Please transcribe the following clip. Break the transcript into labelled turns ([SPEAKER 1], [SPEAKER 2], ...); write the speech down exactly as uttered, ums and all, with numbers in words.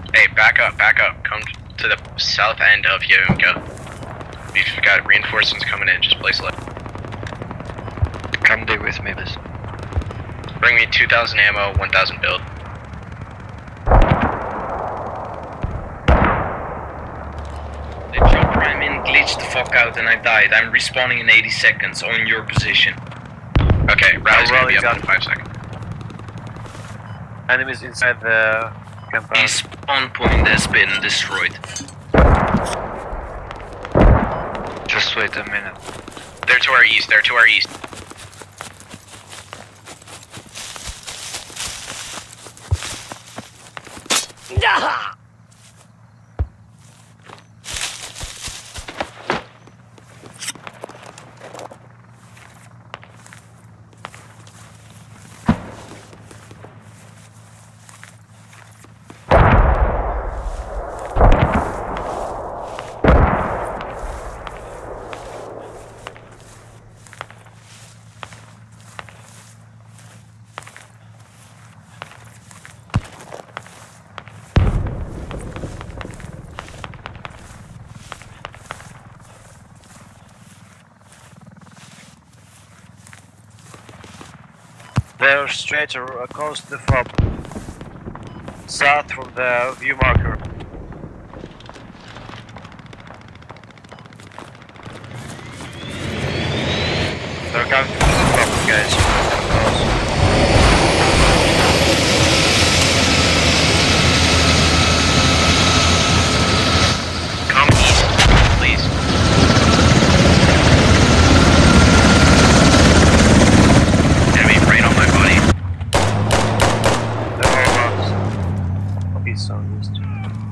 [SPEAKER 1] Hey, back up, back up. Come to the south end of Yunga. We've got reinforcements coming in, just place left.
[SPEAKER 2] Come there with me, please.
[SPEAKER 1] Bring me two thousand ammo, one thousand build.
[SPEAKER 3] They dropped prime in, glitched the fuck out, and I died. I'm respawning in eighty seconds on your position.
[SPEAKER 1] Okay, Rally's gonna be up
[SPEAKER 4] got
[SPEAKER 1] in five seconds.
[SPEAKER 4] Enemies inside the
[SPEAKER 3] The
[SPEAKER 4] compound.
[SPEAKER 3] spawn point has been destroyed.
[SPEAKER 2] Just wait a minute.
[SPEAKER 1] They're to our east, they're to our east.
[SPEAKER 4] They're straight across the fob. South from the view marker. They're coming from the fob, guys.
[SPEAKER 1] Come east, please. Enemy right on my body.
[SPEAKER 4] They're all around. Copy, sound east.